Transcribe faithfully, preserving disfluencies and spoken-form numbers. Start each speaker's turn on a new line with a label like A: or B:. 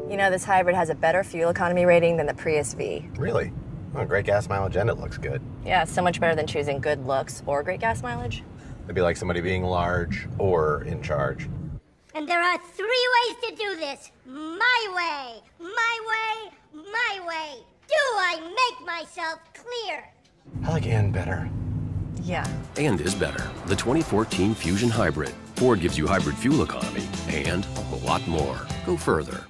A: You know, this hybrid has a better fuel economy rating than the Prius V.
B: Really? Oh, great gas mileage and it looks good.
A: Yeah, it's so much better than choosing good looks or great gas mileage.
B: It'd be like somebody being large or in charge.
C: And there are three ways to do this. My way, my way, my way. Do I make myself clear?
B: I like and better.
A: Yeah.
D: And is better. The twenty fourteen Fusion Hybrid. Ford gives you hybrid fuel economy and a lot more. Go further.